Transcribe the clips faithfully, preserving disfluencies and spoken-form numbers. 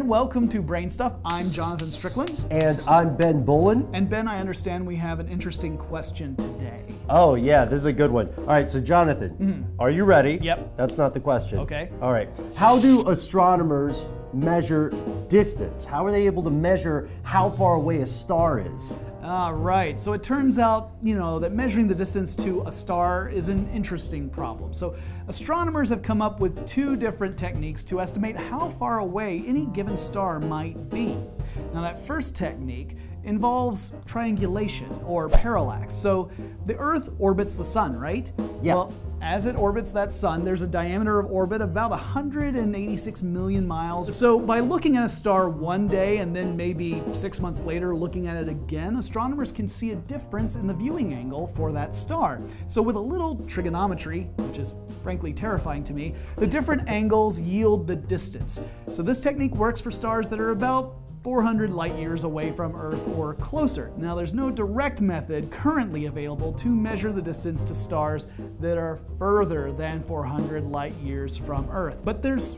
welcome to BrainStuff. I'm Jonathan Strickland. And I'm Ben Bolin. And Ben, I understand we have an interesting question today. Oh yeah, this is a good one. All right, so Jonathan, mm-hmm. are you ready? Yep. That's not the question. Okay. All right. How do astronomers measure distance? How are they able to measure how far away a star is? Ah, right. So it turns out, you know, that measuring the distance to a star is an interesting problem. So astronomers have come up with two different techniques to estimate how far away any given star might be. Now that first technique involves triangulation or parallax. So the Earth orbits the sun, right? Yeah. Well, as it orbits that sun, there's a diameter of orbit of about one hundred eighty-six million miles. So by looking at a star one day and then maybe six months later looking at it again, astronomers can see a difference in the viewing angle for that star. So with a little trigonometry, which is frankly terrifying to me, the different angles yield the distance. So this technique works for stars that are about four hundred light years away from Earth or closer. Now there's no direct method currently available to measure the distance to stars that are further than four hundred light years from Earth, but there's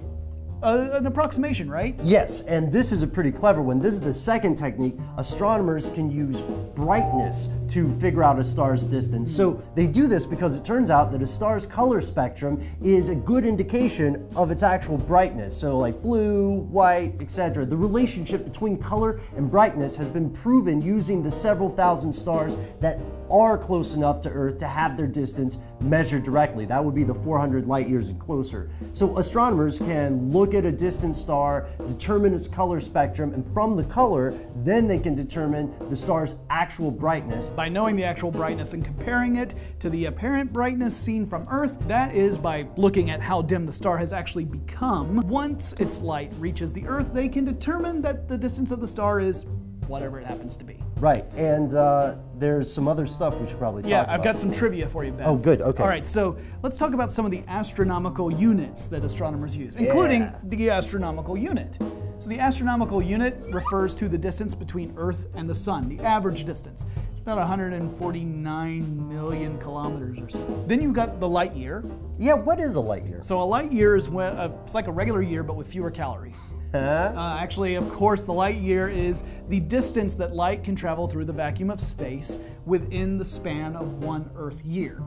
A, an approximation, right? Yes, and this is a pretty clever one. This is the second technique. Astronomers can use brightness to figure out a star's distance. So they do this because it turns out that a star's color spectrum is a good indication of its actual brightness. So like blue, white, et cetera. The relationship between color and brightness has been proven using the several thousand stars that are close enough to Earth to have their distance measured directly. That would be the four hundred light years and closer. So astronomers can look at a distant star, determine its color spectrum, and from the color, then they can determine the star's actual brightness. By knowing the actual brightness and comparing it to the apparent brightness seen from Earth, that is by looking at how dim the star has actually become. Once its light reaches the Earth, they can determine that the distance of the star is whatever it happens to be. Right, and uh, there's some other stuff we should probably talk yeah, about. Yeah, I've got some trivia for you, Ben. Oh, good, okay. All right, so let's talk about some of the astronomical units that astronomers use, including yeah. the astronomical unit. So the astronomical unit refers to the distance between Earth and the Sun, the average distance. It's about one hundred forty-nine million kilometers or so. Then you've got the light year. Yeah, what is a light year? So a light year is when, uh, it's like a regular year, but with fewer calories. Huh? Uh, actually, of course, the light year is the distance that light can travel through the vacuum of space within the span of one Earth year.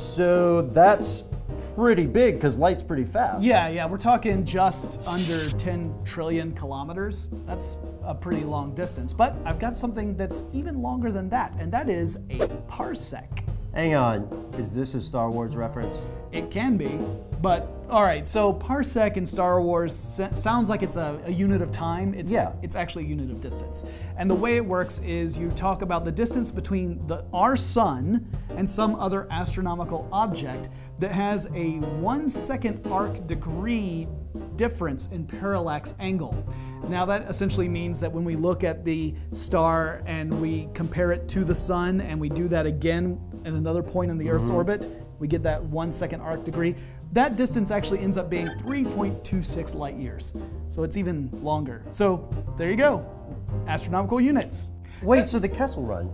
So that's pretty big because light's pretty fast. Yeah, yeah, we're talking just under ten trillion kilometers. That's a pretty long distance, but I've got something that's even longer than that, and that is a parsec. Hang on, is this a Star Wars reference? It can be, but all right, so parsec in Star Wars sounds like it's a, a unit of time. It's, yeah. It's actually a unit of distance. And the way it works is you talk about the distance between the, our sun and some other astronomical object that has a one second arc degree difference in parallax angle. Now that essentially means that when we look at the star and we compare it to the sun and we do that again at another point in the Earth's mm-hmm. orbit, we get that one second arc degree. That distance actually ends up being three point two six light years. So it's even longer. So there you go, astronomical units. Wait, so the Kessel Run?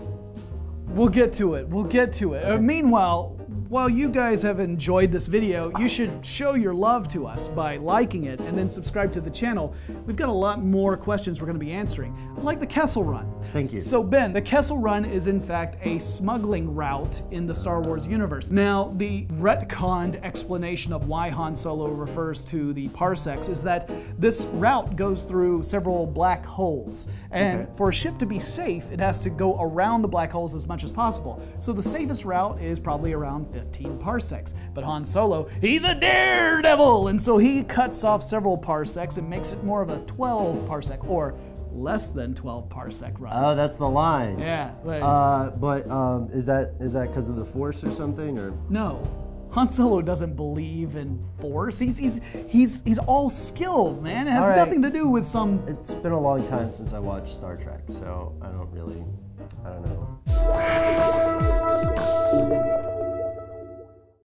We'll get to it, we'll get to it. Uh, meanwhile, while you guys have enjoyed this video, you should show your love to us by liking it and then subscribe to the channel. We've got a lot more questions we're going to be answering, like the Kessel Run. Thank you. So Ben, the Kessel Run is in fact a smuggling route in the Star Wars universe. Now, the retconned explanation of why Han Solo refers to the parsecs is that this route goes through several black holes. And okay. for a ship to be safe, it has to go around the black holes as much as possible. So the safest route is probably around fifteen parsecs. But Han Solo, he's a daredevil, and so he cuts off several parsecs and makes it more of a twelve parsec, or less than twelve parsec run. Oh, that's the line. Yeah. But, uh, but um, is that is that because of the Force or something, or? No. Han Solo doesn't believe in Force. He's he's he's he's all skill, man. It has right. nothing to do with some. It's been a long time since I watched Star Trek, so I don't really, I don't know.